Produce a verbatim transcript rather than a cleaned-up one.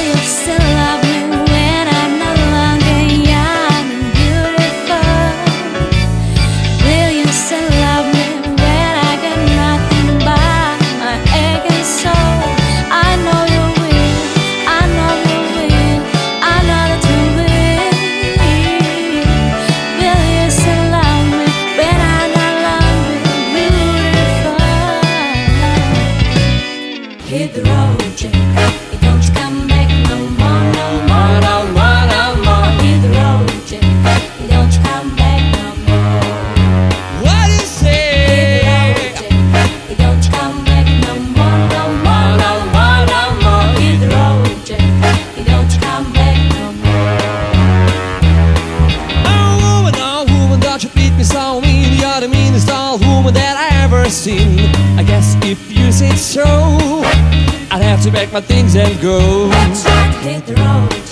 you still love me when I'm no longer young and beautiful? Will you still love me when I got nothing but my aching soul? I know you will, I know you will, I know that you will. Will you still love me when I'm no longer beautiful? Hit the road, Jack, and don't you come back no more, no more, no more, no more. Hit the road, Jack, and don't you come back no more. What do you say? Hit the road, Jack, and don't you come back no more, no more, no more, no more. Hit the road, Jack, and don't you come back no more. Oh woman, oh woman, don't you treat me so mean. You're the meanest old woman that I ever seen. I guess if you say so, I'd have to pack my things and go. That's right, hit the road.